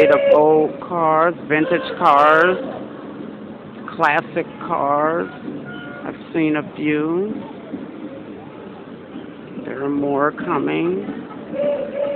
arcade of old cars, vintage cars, classic cars. I've seen a few. There are more coming.